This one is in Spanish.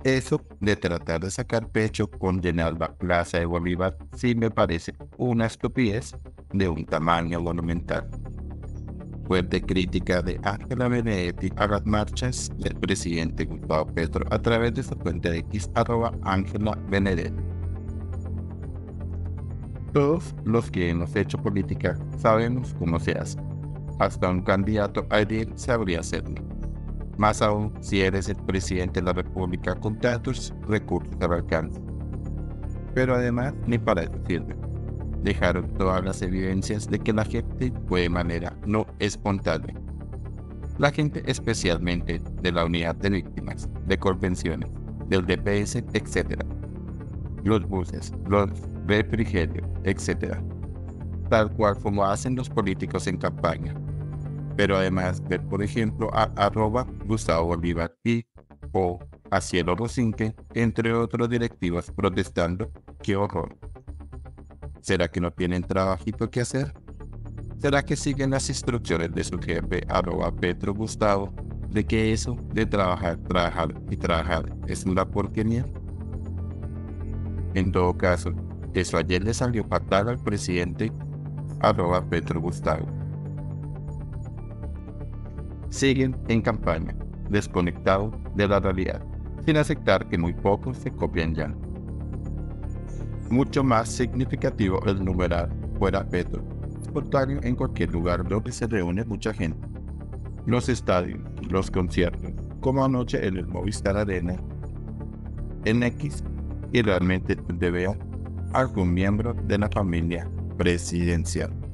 Eso de tratar de sacar pecho con llenar la Plaza de Bolívar sí me parece una estupidez de un tamaño monumental. Fuerte crítica de Ángela Benedetti a las marchas del presidente Gustavo Petro a través de su cuenta de X @Ángela Benedetti. Todos los que hemos hecho política sabemos cómo se hace. Hasta un candidato a edil sabría hacerlo. Más aún si eres el presidente de la República con tantos recursos al alcance. Pero además ni para eso sirve. Dejaron todas las evidencias de que la gente fue de manera no espontánea. La gente especialmente de la unidad de víctimas, de Colpensiones, del DPS, etc. Los buses, los refrigerios, etc. Tal cual como hacen los políticos en campaña. Pero además ver, por ejemplo, a @Gustavo Bolívar y o a Cielo Rosinque, entre otros directivos protestando. ¡Qué horror! ¿Será que no tienen trabajito que hacer? ¿Será que siguen las instrucciones de su jefe @Petro Gustavo de que eso de trabajar, trabajar y trabajar es una porquería? En todo caso, eso ayer le salió fatal al presidente @Petro Gustavo. Siguen en campaña, desconectados de la realidad, sin aceptar que muy pocos se copian ya. Mucho más significativo el numeral fuera Petro, espontáneo en cualquier lugar donde se reúne mucha gente. Los estadios, los conciertos, como anoche en el Movistar Arena, en X, y realmente donde vea algún miembro de la familia presidencial.